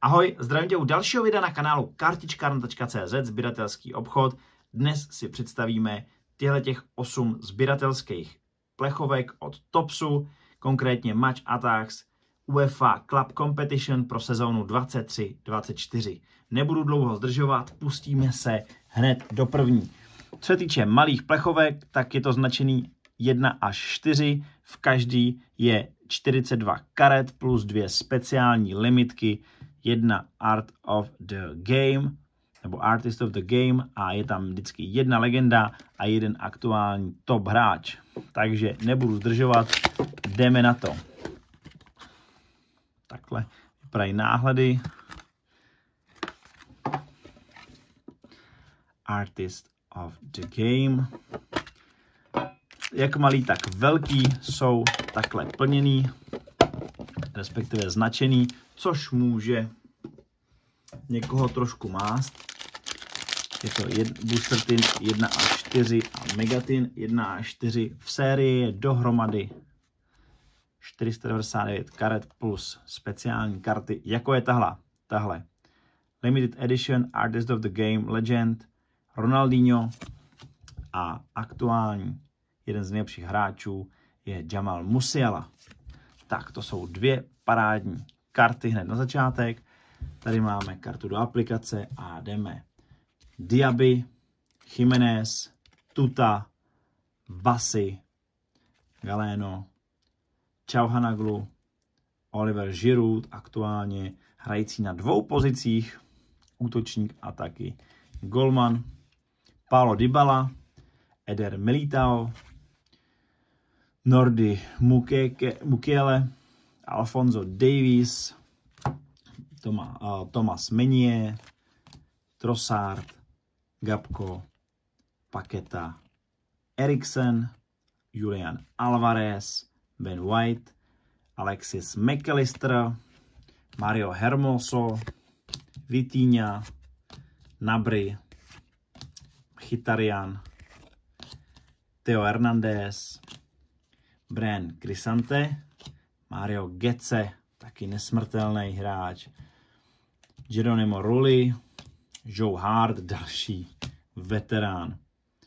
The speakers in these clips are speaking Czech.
Ahoj, zdravím tě u dalšího videa na kanálu kartičkarna.cz, sběratelský obchod. Dnes si představíme těch 8 sběratelských plechovek od Topsu, konkrétně Match Attax UEFA Club Competition pro sezónu 23-24. Nebudu dlouho zdržovat, pustíme se hned do první. Co se týče malých plechovek, tak je to značený 1 až 4, v každý je 42 karet plus 2 speciální limitky, 1 Art of the Game, nebo Artist of the Game, a je tam vždycky 1 legenda a 1 aktuální top hráč. Takže nebudu zdržovat, jdeme na to. Takhle vypadají náhledy. Artist of the Game. Jak malý, tak velký jsou takhle plněný, respektive značený, což může někoho trošku mást. Je to Booster Tin 1 až 4 a Megatin 1 až 4. V sérii je dohromady 499 karet plus speciální karty, jako je tahle. Limited Edition Artist of the Game Legend Ronaldinho a aktuální jeden z nejlepších hráčů je Jamal Musiala. Tak to jsou 2 parádní karty hned na začátek. Tady máme kartu do aplikace a jdeme Diaby, Jiménez, Tuta, Bassi, Galeno, Calhanoglu, Oliver Giroud, aktuálně hrající na 2 pozicích, útočník a taky golman, Paulo Dybala, Eder Militao, Nordi Mukiele, Alphonso Davies, Thomas Meunier, Trossard, Gabko, Paqueta, Eriksen, Julian Alvarez, Ben White, Alexis McAllister, Mario Hermoso, Vitinha, Gnabry, Mkhitaryan, Theo Hernandez, Brand Cristante, Mario Götze, taky nesmrtelný hráč, Geronimo Rulli, Joe Hart, další veterán,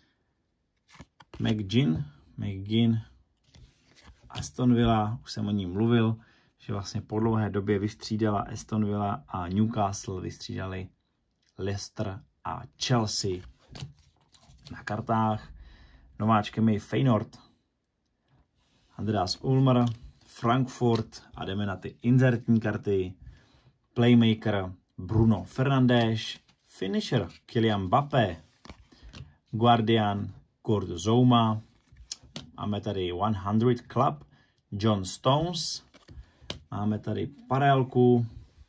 McGinn, Aston Villa, už jsem o ní mluvil, že vlastně po dlouhé době vystřídala Aston Villa a Newcastle vystřídali Leicester a Chelsea. Na kartách nováčkem je Feyenoord, Andreas Ulmer, Frankfurt, a jdeme na ty inzertní karty. Playmaker Bruno Fernandes, Finisher Kylian Mbappé, Guardian Kurt Zouma, máme tady 100 Club John Stones, máme tady parelku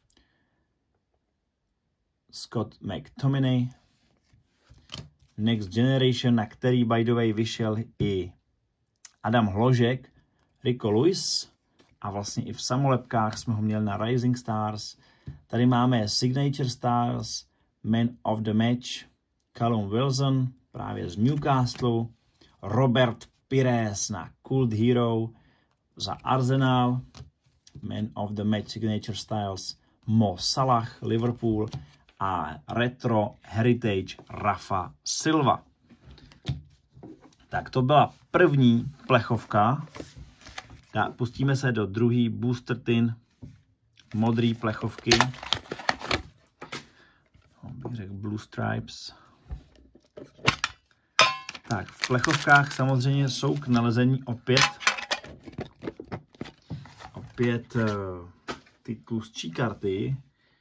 Scott McTominay, Next Generation, na který by the way vyšel i Adam Hložek, Rico Lewis, a vlastně i v samolepkách jsme ho měli na Rising Stars. Tady máme Signature Stars, Man of the Match, Callum Wilson, právě z Newcastle, Robert Pires na Cult Hero za Arsenal, Man of the Match Signature Styles, Mo Salah, Liverpool, a Retro Heritage Rafa Silva. Tak to byla první plechovka. Pustíme se do druhý Booster Tin modrý plechovky. Bych řekl Blue Stripes. Tak, v plechovkách samozřejmě jsou k nalezení opět ty tlustší karty.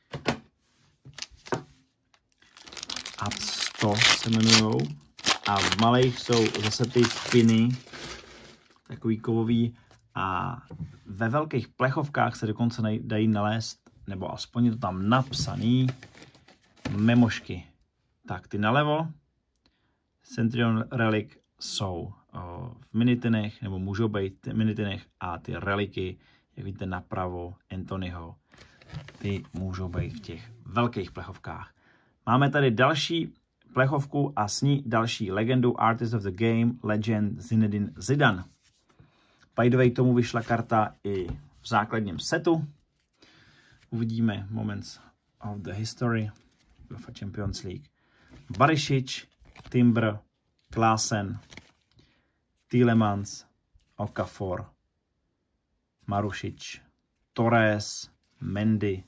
A 100 se jmenujou. A v malých jsou zase ty spiny, takový kovový. A ve velkých plechovkách se dokonce dají nalézt, nebo aspoň je to tam napsaný, memošky. Tak ty nalevo, Centurion Relic, jsou v minitinech, nebo můžou být v minitinech, a ty reliky, jak vidíte napravo, Anthonyho, ty můžou být v těch velkých plechovkách. Máme tady další plechovku a s ní další legendu Artist of the Game, Legend Zinedine Zidane. By the way, tomu vyšla karta i v základním setu. Uvidíme moment of the history UEFA Champions League. Barisic, Timber, Klaassen, Tielemans, Okafor, Marušič, Torres, Mendy,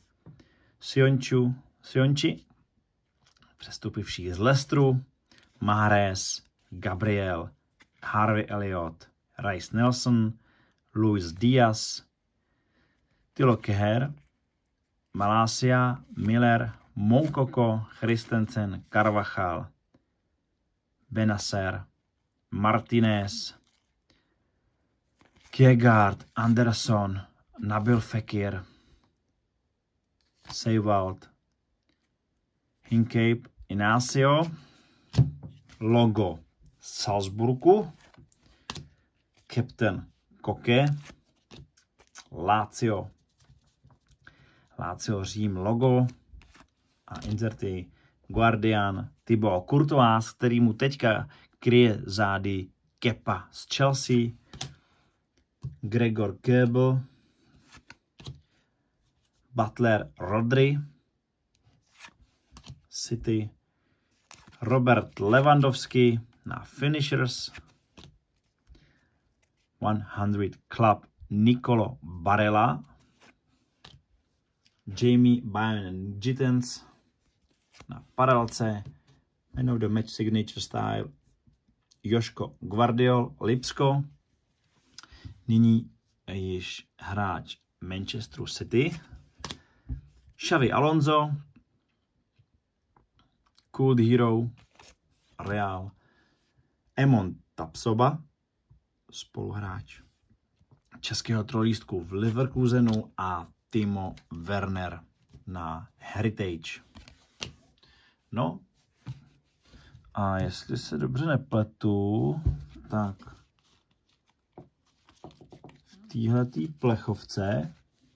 Sionči, přestupivší z Leicesteru, Mahrez, Gabriel, Harvey Elliott, Reiss Nelson, Luis Diaz, Thilo Kehrer, Malacia, Miller, Moukoko, Christensen, Carvajal, Benacer, Martinez, Kjærgaard, Anderson, Nabil Fekir, Seiwald, Hincape, Inacio, logo Salzburgu, Captain Koke, Lazio Řím logo a inserty Guardian, Thibaut Courtois, který mu teďka kryje zády Kepa z Chelsea, Gregor Kobel, Butler Rodri, City, Robert Lewandowski na Finishers, 100 Club Nicolo Barella, Jamie Byron Gittens na paralce, Man of the Match Signature Style, Joško Gvardiol Lipsko, nyní již hráč Manchesteru City, Xavi Alonso, Cult Hero, Real, Emon Tapsoba, spoluhráč českého trojlístku v Leverkusenu a Timo Werner na Heritage. No a jestli se dobře nepletu, tak v téhletý plechovce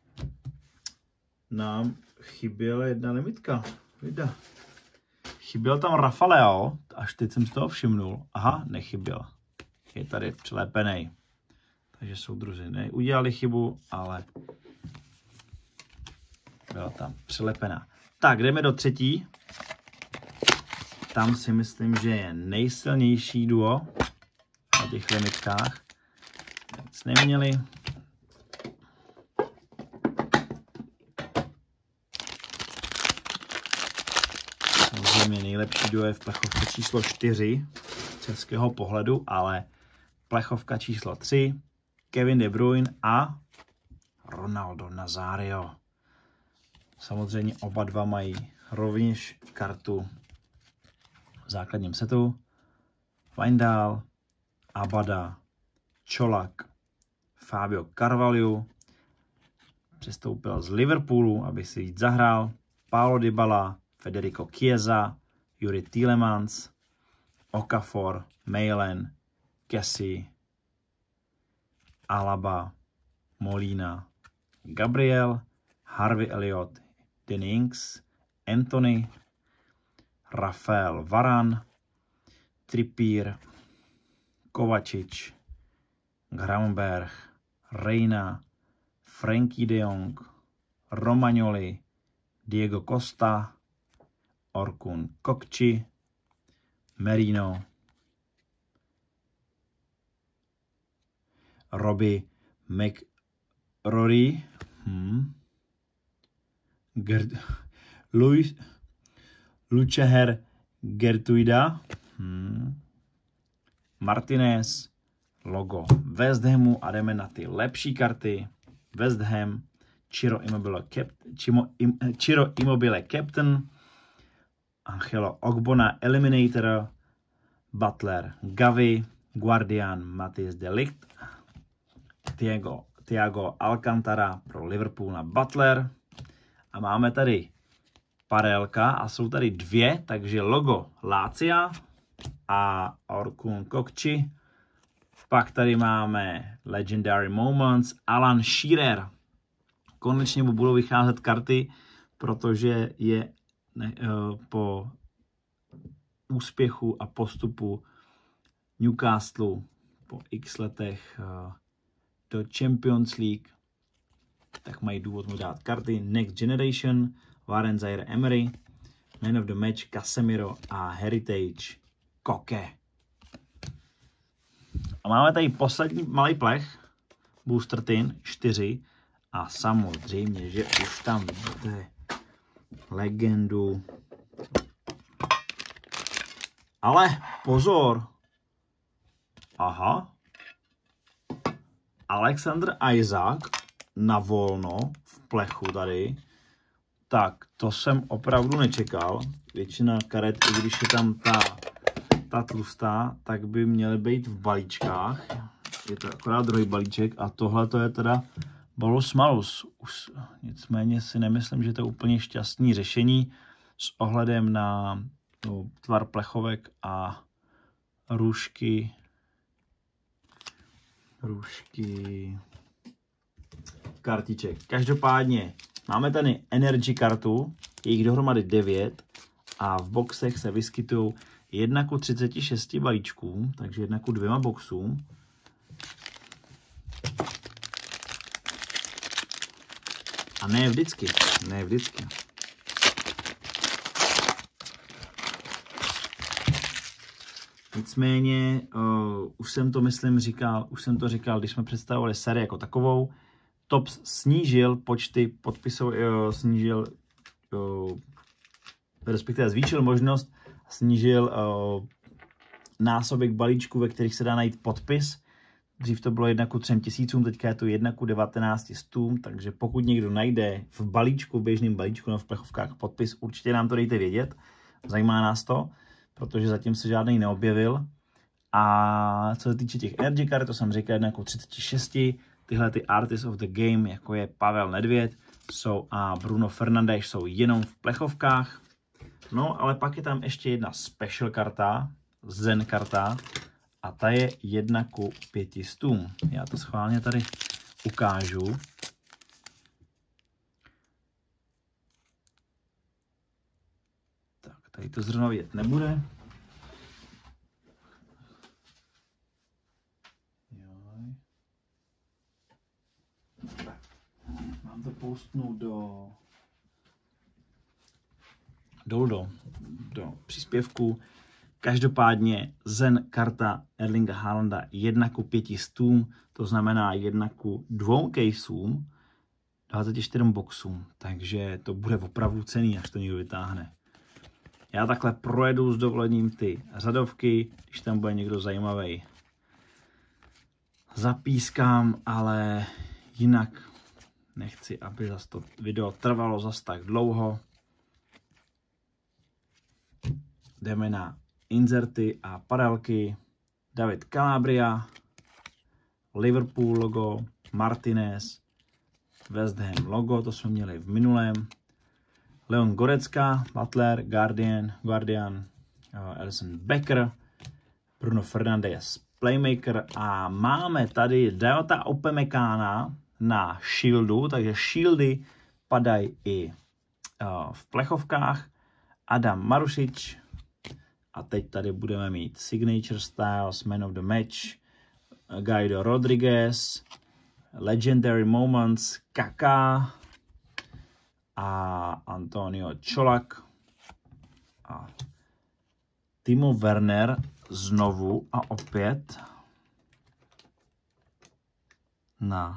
nám chyběla jedna limitka. Chyběl tam Rafael, až teď jsem z toho všimnul. Aha, nechyběl. Je tady přilepený. Takže soudruzi neudělali chybu, ale byla tam přilepená. Tak, jdeme do třetí. Tam si myslím, že je nejsilnější duo na těch limitkách. Nic neměli. Samozřejmě nejlepší duo je v plechovce číslo 4 z českého pohledu, ale plechovka číslo 3 Kevin De Bruyne a Ronaldo Nazario. Samozřejmě oba dva mají rovněž kartu v základním setu. Wijndal, Abada, Čolak, Fabio Carvalho přestoupil z Liverpoolu, aby si víc zahrál. Paulo Dybala, Federico Chiesa, Yuri Tielemans, Okafor, Malen, Kessie, Alaba, Molina, Gabriel, Harvey Elliott, Danny Ings, Anthony, Rafael Varane, Trippier, Kovačič, Gravenberch, Reina, Frenkie de Jong, Romagnoli, Diego Costa, Orkun Kokči, Merino, Robbie McRory, Luceher Gertuida, Martinez, logo West Hamu a jdeme na ty lepší karty. West Ham, Ciro Immobile Captain, Angelo Ogbonna Eliminator, Butler Gavi, Guardian Matthijs de Ligt, Thiago Alcantara pro Liverpool na Butler. A máme tady parelka a jsou tady dvě, takže logo Lazia a Orkun Kokči. Pak tady máme Legendary Moments, Alan Shearer. Konečně mu budou vycházet karty, protože je po úspěchu a postupu Newcastle po x letech do Champions League, tak mají důvod mu dát karty. Next Generation, Warren Zaire-Emery, Man of the Match Casemiro a Heritage Koke. A máme tady poslední malý plech, Booster Tin 4 a samozřejmě, že už tam vidíte legendu. Ale pozor! Aha. Alexander Isaac na volno v plechu tady. Tak, to jsem opravdu nečekal. Většina karet, i když je tam ta tlustá, tak by měly být v balíčkách. Je to akorát druhý balíček a tohle to je teda Balus Malus. Už nicméně si nemyslím, že to je úplně šťastný řešení s ohledem na tvar plechovek a růžky kartiček. Každopádně máme tady Energy kartu, je jich dohromady 9 a v boxech se vyskytují 1:36 balíčků, takže 1:2 boxům. A ne vždycky. Nicméně, už jsem to říkal, když jsme představovali sérii jako takovou, Topps snížil počty podpisů, respektive zvýšil možnost, snížil násobek balíčků, ve kterých se dá najít podpis. Dřív to bylo 1:3 tisícům, teďka je to 1:19 stům, takže pokud někdo najde v balíčku, v běžném balíčku nebo v plechovkách podpis, určitě nám to dejte vědět, zajímá nás to, protože zatím se žádný neobjevil. A co se týče těch Energy kart, to jsem říkal 1:36, tyhle ty Artists of the Game, jako je Pavel Nedvěd a Bruno Fernandes, jsou jenom v plechovkách. No, ale pak je tam ještě jedna special karta, Zen karta, a ta je 1:500. Já to schválně tady ukážu. Tak, tady to zrovna vidět nebude. Mám to postnout do příspěvku. Každopádně Zen karta Erlinga Haalanda 1:500, to znamená 1:2 caseům, 24 boxům, takže to bude opravdu cenný, až to někdo vytáhne. Já takhle projedu s dovolením ty řadovky, když tam bude někdo zajímavý, zapískám, ale jinak nechci, aby zase to video trvalo zas tak dlouho. Jdeme na inzerty a padalky. David Calabria, Liverpool logo, Martinez, West Ham logo, to jsme měli v minulém. Leon Goretzka, Butler, Guardian, Alisson Becker, Bruno Fernandes, Playmaker a máme tady Dayota Upamecana na Shieldu, takže Shieldy padají i v plechovkách. Adam Marušič a teď tady budeme mít Signature Styles, Man of the Match, Guido Rodriguez, Legendary Moments, Kaká a Antonio Čolak a Timo Werner znovu a opět na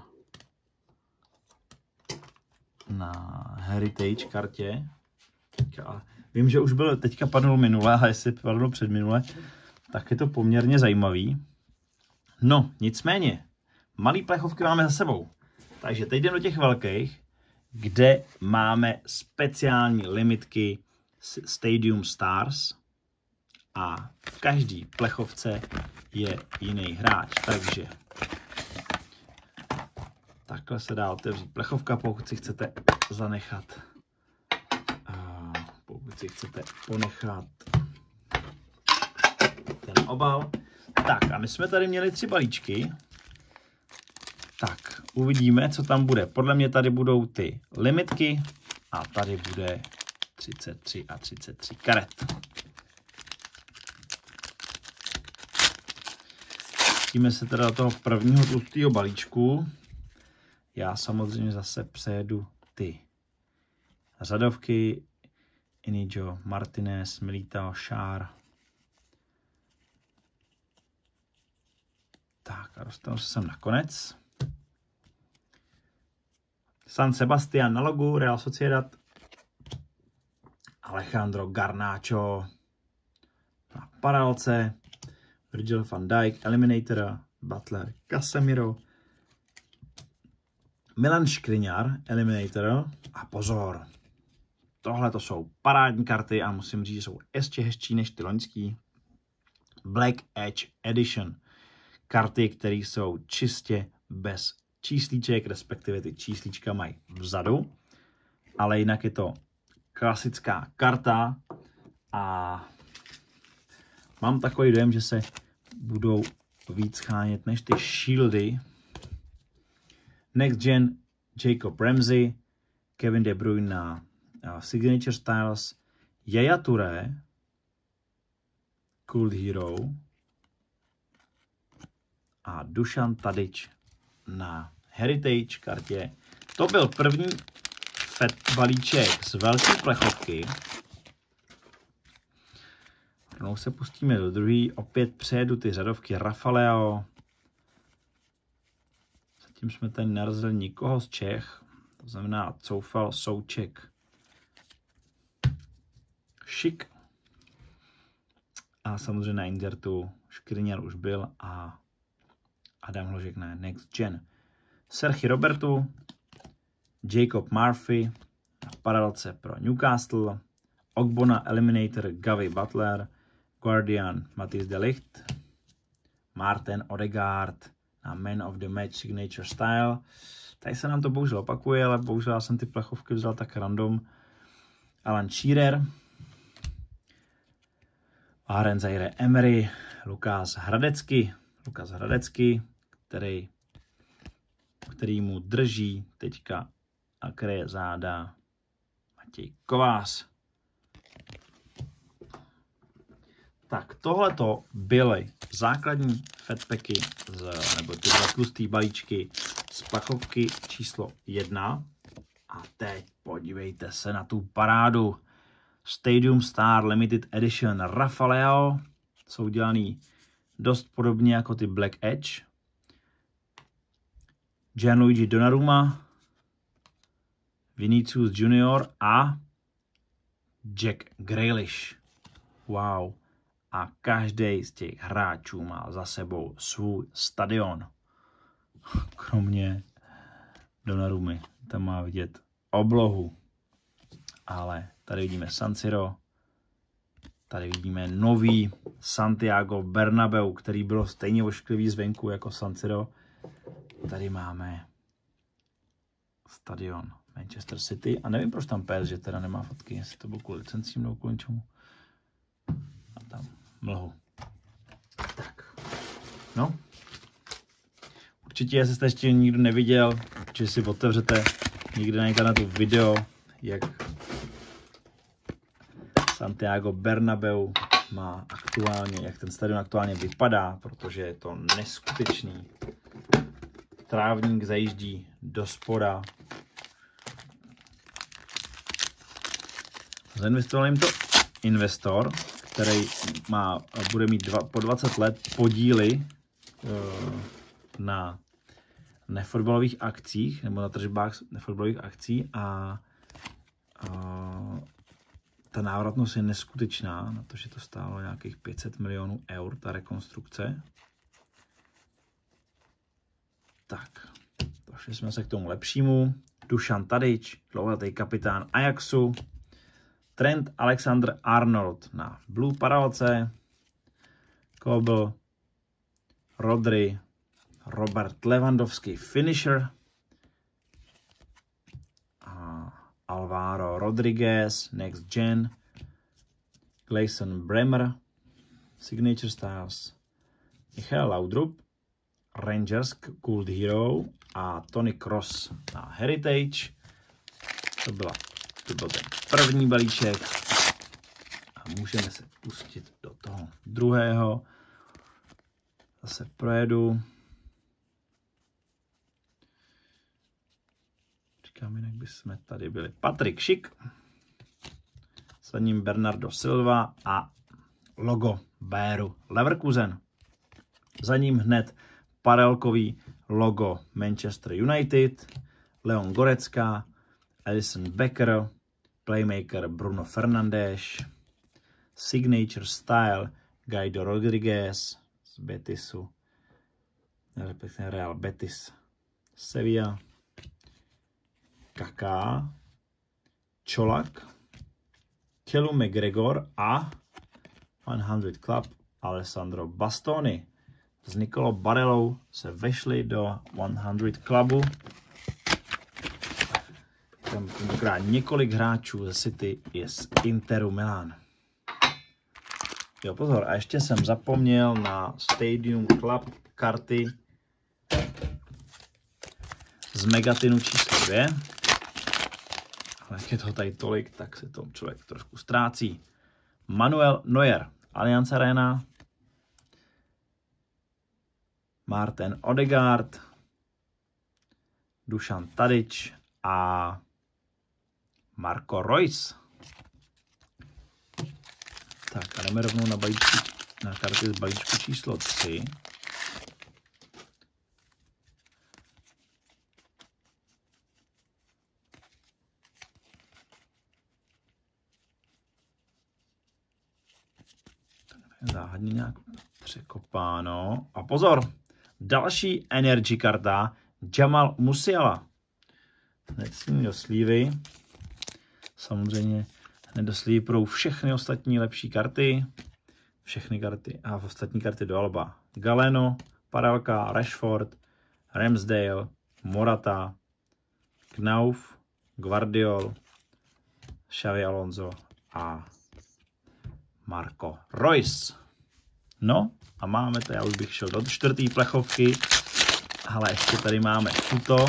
Heritage kartě. Vím, že už byl, teďka padnul minule, ale jestli padnul předminule, tak je to poměrně zajímavý. No, nicméně, malý plechovky máme za sebou. Takže teď jdeme do těch velkých, kde máme speciální limitky Stadium Stars a v každý plechovce je jiný hráč. Takže takhle se dá otevřít plechovka, pokud si chcete zanechat, ponechat ten obal. Tak a my jsme tady měli 3 balíčky. Tak, uvidíme, co tam bude. Podle mě tady budou ty limitky a tady bude 33 a 33 karet. Pustíme se teda do toho prvního tlustého balíčku. Já samozřejmě zase přejedu ty řadovky. Inigo Martinez, Militao, Šár. Tak a dostanu se sem nakonec. San Sebastián na logu, Real Sociedad. Alejandro Garnacho na paralce. Virgil van Dijk, Eliminator. Butler, Casemiro. Milan Škriňar, Eliminator. A pozor, tohle to jsou parádní karty a musím říct, že jsou ještě hezčí než ty loňský. Black Edge Edition. Karty, které jsou čistě bez číslíček, respektive ty číslíčka mají vzadu. Ale jinak je to klasická karta a mám takový dojem, že se budou víc chánět než ty shieldy. Next Gen Jacob Ramsey, Kevin De Bruyne na Signature Styles, Yaya Touré, Cult Hero a Dušan Tadić na Heritage kartě. To byl první balíček z velké plechovky. Rovnou se pustíme do druhý. Opět přejedu ty řadovky Rafaleo. Zatím jsme tady narazili nikoho z Čech. To znamená Coufal, Souček, Šik. A samozřejmě na inzertu Škriňar už byl a Adam Hložek na Next Gen. Sergi Robertu, Jacob Murphy na paralelce pro Newcastle, Ogbona Eliminator, Gavi Butler, Guardian Matthijs de Ligt, Martin Odegaard na Man of the Match Signature Style. Tady se nám to bohužel opakuje, ale bohužel já jsem ty plechovky vzal tak random. Alan Shearer, Aaron Zaire Emery, Lukáš Hradecký, který mu drží teďka a kryje záda Matěj Kovář. Tak tohleto byly základní fatpacky, nebo ty dva tlustý balíčky z plechovky číslo 1. A teď podívejte se na tu parádu. Stadium Star Limited Edition Rafaleo. Jsou dělaný dost podobně jako ty Black Edge. Gianluigi Donnarumma, Vinicius Junior a Jack Grealish. Wow. A každý z těch hráčů má za sebou svůj stadion. Kromě Donnarummy. Tam má vidět oblohu. Ale tady vidíme San Siro. Tady vidíme nový Santiago Bernabéu, který bylo stejně ošklivý zvenku jako San Siro. Tady máme stadion Manchester City. A nevím, proč tam PSG teda nemá fotky. Jestli to bylo kvůli licencím nebo kvůli čemu. A tam mlhu. Tak. No. Určitě, jestli jste ještě nikdo neviděl, že si otevřete někde na internetu video, jak Santiago Bernabéu má aktuálně, jak ten stadion aktuálně vypadá, protože je to neskutečný. Trávník zajíždí do spoda. Zainvestoval jim to investor, který bude mít po 20 let podíly na nefotbalových akcích, nebo na tržbách nefotbalových akcí a ta návratnost je neskutečná, na to, že to stálo nějakých 500 milionů eur, ta rekonstrukce. Tak, došli jsme se k tomu lepšímu. Dušan Tadić, dlouholetý kapitán Ajaxu. Trent Alexander-Arnold na Blue paralelce. Kobel, Rodri, Robert Lewandowski finisher. A Alvaro Rodriguez, Next Gen. Gleison Bremer, Signature Styles. Michael Laudrup, Rangers Cult Hero a Tony Kroos na Heritage. To byl ten první balíček a můžeme se pustit do toho druhého. Zase projedu. Říkám, jinak bychom tady byli. Patrik Šik, za ním Bernardo Silva a logo Bayeru Leverkusen. Za ním hned paralelkový logo Manchester United, Leon Goretzka, Alisson Becker, playmaker Bruno Fernandes, signature style Guido Rodriguez z Betisu, respektive Real Betis, Sevilla, Kaká, Čolak, Kelu McGregor a 100 Club Alessandro Bastoni. S Nicolò Barellou se vešli do 100 Clubu. Tam tentokrát několik hráčů ze City je z Interu Milan. Jo, pozor, a ještě jsem zapomněl na Stadium Club karty z Megatinu číslo 2. Ale jak je toho tady tolik, tak se tom člověk trošku ztrácí. Manuel Neuer, Allianz Arena, Martin Odegaard, Dušan Tadić a Marco Reus. Tak a jdeme rovnou na karty z balíčku číslo 3. Záhadně nějak překopáno. A pozor, další energy karta Jamal Musiala. Hned s ním do slívy. Samozřejmě hned do slívy budou všechny ostatní lepší karty. Všechny karty a ostatní karty do alba. Galeno, Paralka, Rashford, Ramsdale, Morata, Knauf, Guardiol, Xavi Alonso a Marco Reus. No a máme to, já už bych šel do čtvrtý plechovky, ale ještě tady máme tuto.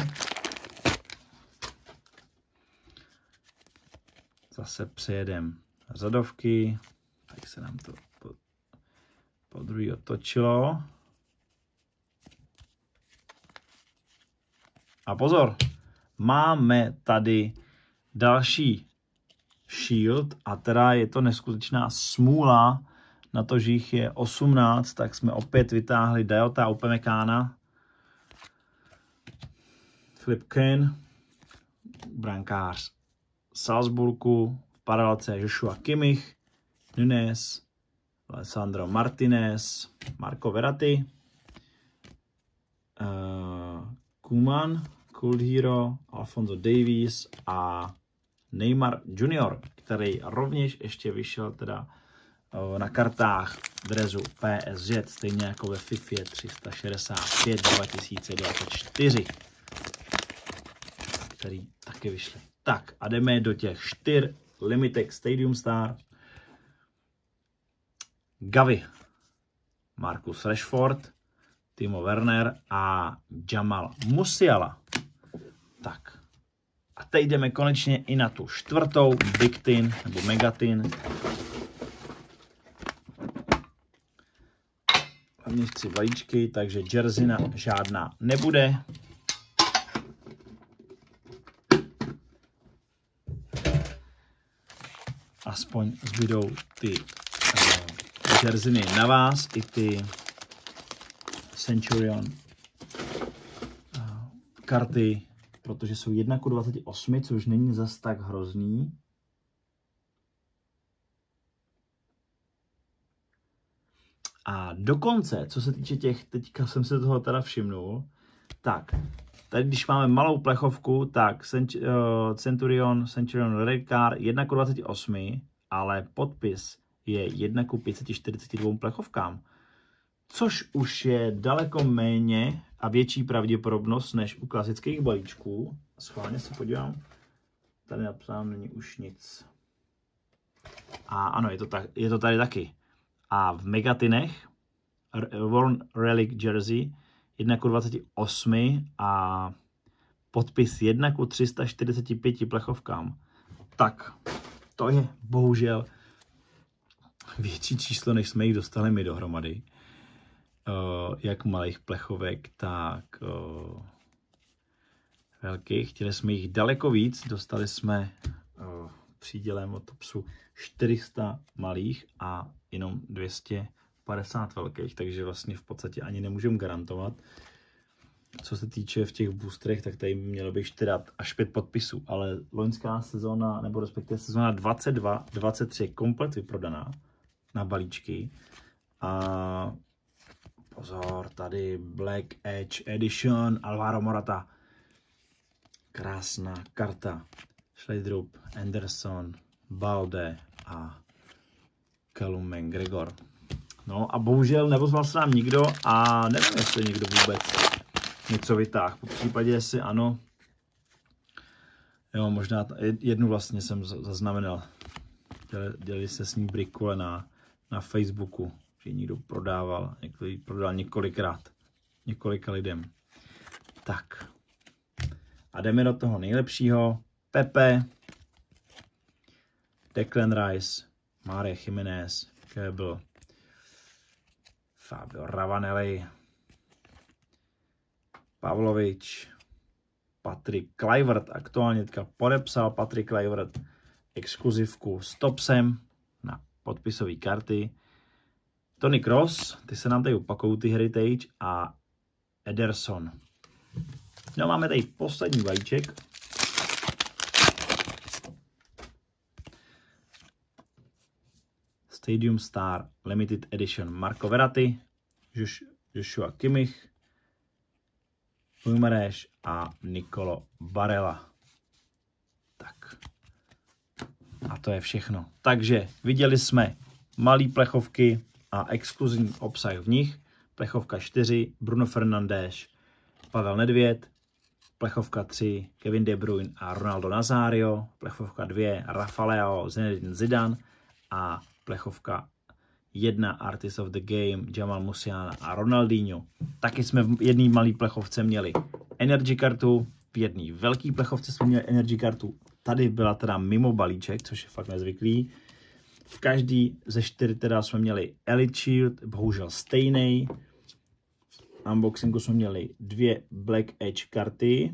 Zase přejedem řadovky, tak se nám to po druhý otočilo. A pozor, máme tady další Shield a teda je to neskutečná smůla na to, že jich je 18, tak jsme opět vytáhli Dayota Upamecana, Philip Kane, brankář Salzburgu, v paralelce Joshua Kimmich, Nunes, Alessandro Martinez, Marco Verratti, Koeman, Cold Hero, Alphonso Davies a Neymar Junior, který rovněž ještě vyšel teda na kartách drezu PSG, stejně jako ve FIFA 365 2024, který taky vyšly. Tak a jdeme do těch 4 Limited Stadium Star. Gavi, Marcus Rashford, Timo Werner a Jamal Musiala. Tak. A teď jdeme konečně i na tu čtvrtou Big Tin nebo Megatin. Hlavně 3 balíčky, takže jersey žádná nebude. Aspoň zbydou ty jersey na vás, i ty Centurion karty, protože jsou 1:28, což není zas tak hrozný. A dokonce, co se týče těch, teďka jsem se toho teda všimnul, tak, tady když máme malou plechovku, tak Centurion Red Card 1:28, ale podpis je 1:542 plechovkám. Což už je daleko méně a větší pravděpodobnost než u klasických balíčků. Schválně se podívám. Tady napsáno není už nic. A ano, je to tady taky. A v Megatinech Worn Relic Jersey 1:28 a podpis 1:345 plechovkám. Tak, to je bohužel větší číslo, než jsme jich dostali my dohromady. Jak malých plechovek, tak velkých. Chtěli jsme jich daleko víc, dostali jsme přídělem od Topsu 400 malých a jenom 250 velkých, takže vlastně v podstatě ani nemůžeme garantovat. Co se týče v těch boosterech, tak tady mělo by 4 až 5 podpisů, ale loňská sezóna, nebo respektive sezóna 22-23 je komplet vyprodaná na balíčky. A pozor, tady Black Edge Edition, Alvaro Morata. Krásná karta. Schleidrup, Anderson, Balde a Callum McGregor. No a bohužel nevozval se nám nikdo a nevím, jestli někdo vůbec něco vytáhl. Po případě, jestli ano, jo, možná jednu vlastně jsem zaznamenal. Dělali se s ní brikule na Facebooku, že někdo prodával, někdo ji prodal několikrát, několika lidem. Tak. A jdeme do toho nejlepšího. Pepe, Declan Rice, Mário Jiménez, Kebel, Fabio Ravanelli, Pavlovič, Patrick Kluivert, aktuálně teďka podepsal Patrick Kluivert exkluzivku s Topsem na podpisové karty. Tony Kroos, ty se nám tady opakují, ty Heritage, a Ederson. No, máme tady poslední balíček. Stadium Star Limited Edition Marco Verratti, Joshua Kimmich, Guimarães a Nicolo Barella. Tak. A to je všechno. Takže viděli jsme malé plechovky a exkluzivní obsah v nich. Plechovka 4, Bruno Fernandes, Pavel Nedvěd. Plechovka 3, Kevin De Bruyne a Ronaldo Nazario. Plechovka 2, Rafa Leao, Zinedine Zidane. A plechovka 1, Artist of the Game, Jamal Musiala a Ronaldinho. Taky jsme v jedné malé plechovce měli Energy kartu, v jedné velké plechovce jsme měli Energy kartu. Tady byla teda mimo balíček, což je fakt nezvyklý. V každý ze 4 teda jsme měli Elite Shield, bohužel stejný. V unboxingu jsme měli 2 Black Edge karty,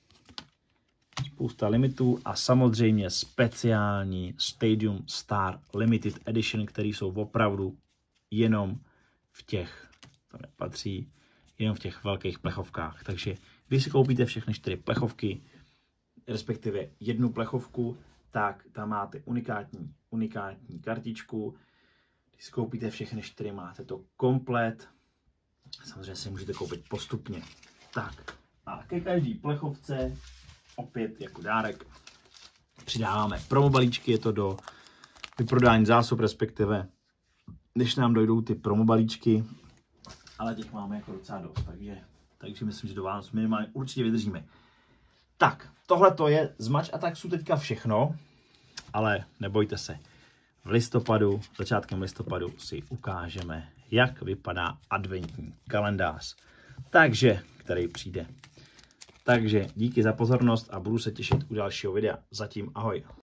spousta limitů a samozřejmě speciální Stadium Star Limited Edition, které jsou opravdu jenom v těch, to nepatří, jenom v těch velkých plechovkách. Takže když si koupíte všechny 4 plechovky, respektive jednu plechovku, tak tam máte unikátní kartičku. Když si koupíte všechny 4, máte to komplet. Samozřejmě si můžete koupit postupně. Tak a ke každý plechovce opět jako dárek přidáváme promo balíčky, je to do vyprodání zásob, respektive než nám dojdou ty promo balíčky, ale těch máme jako docela dost, takže myslím, že do Vánoc minimálně určitě vydržíme. Tak, tohle to je z Match Attacksu teďka všechno, ale nebojte se, začátkem listopadu si ukážeme, jak vypadá adventní kalendář, který přijde. Takže díky za pozornost a budu se těšit u dalšího videa. Zatím ahoj.